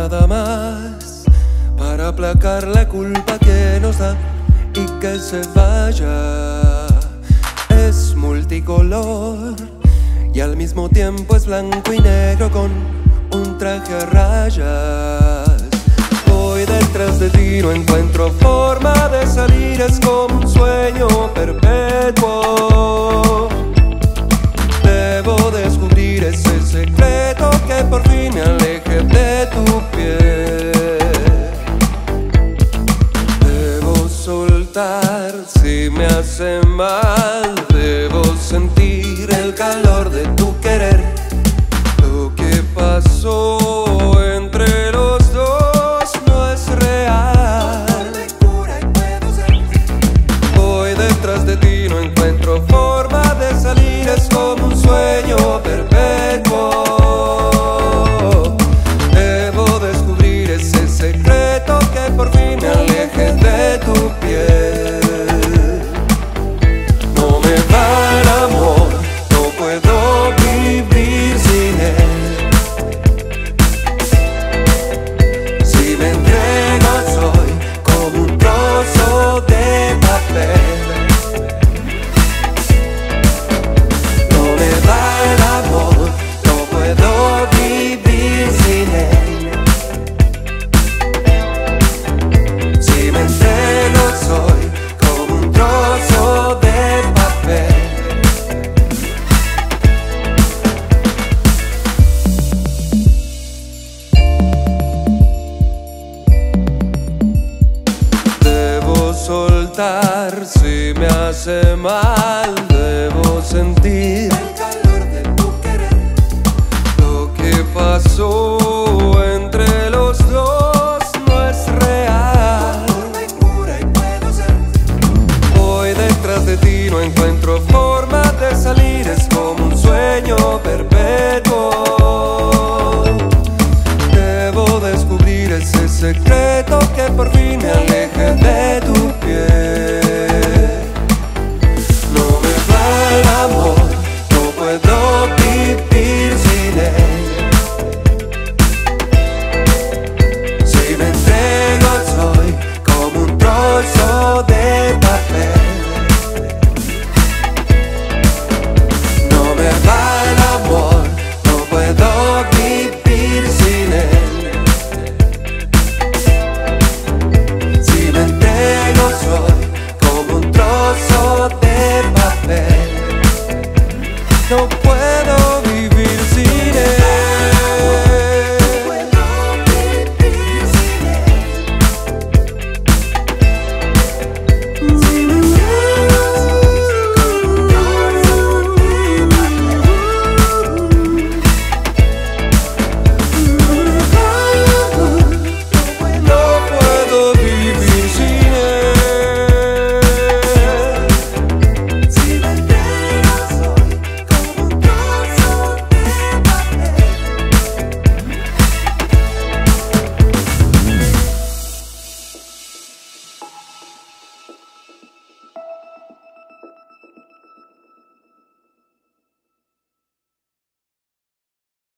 nada más para aplacar la culpa que nos da y que se vaya. Es multicolor y al mismo tiempo es blanco y negro con un traje a rayas. Voy detrás de ti, no encuentro forma de salir, es como un sueño perpetuo. Debo descubrir ese secreto que por fin me aleje de tu piel. Debo soltar si me hace mal, debo sentir el calor de tu querer. Lo que pasó entre los dos no es real. Voy detrás de ti, no encuentro forma de salir, es como un sueño perpetuo. Debo descubrir ese secreto que por fin me aleje de tu piel. No me va el amor, no puedo vivir sin él. Si me entrego soy como un trozo de papel. No me va el amor, no puedo vivir sin él. Si me entrego soy como un trozo de papel. Debo soltar si me hace mal, debo sentir el calor de tu querer. Lo que pasó en